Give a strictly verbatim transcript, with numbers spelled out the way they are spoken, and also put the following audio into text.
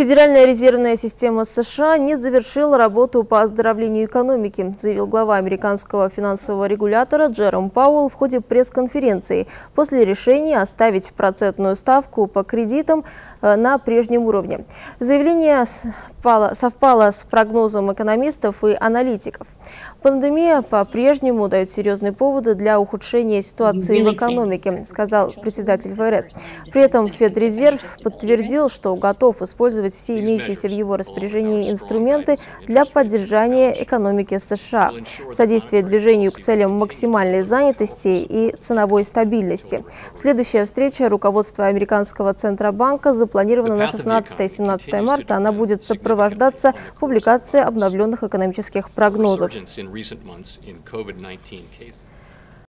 Федеральная резервная система США не завершила работу по оздоровлению экономики, заявил глава американского финансового регулятора Джером Пауэлл в ходе пресс-конференции после решения оставить процентную ставку по кредитам на прежнем уровне. Заявление совпало с прогнозом экономистов и аналитиков. Пандемия по-прежнему дает серьезные поводы для ухудшения ситуации в экономике, сказал председатель ФРС. При этом Федрезерв подтвердил, что готов использовать все имеющиеся в его распоряжении инструменты для поддержания экономики США, содействия движению к целям максимальной занятости и ценовой стабильности. Следующая встреча руководства американского Центробанка запланирована на шестнадцатое-семнадцатое марта. Она будет сопровождаться публикацией обновленных экономических прогнозов. recent months in COVID nineteen cases.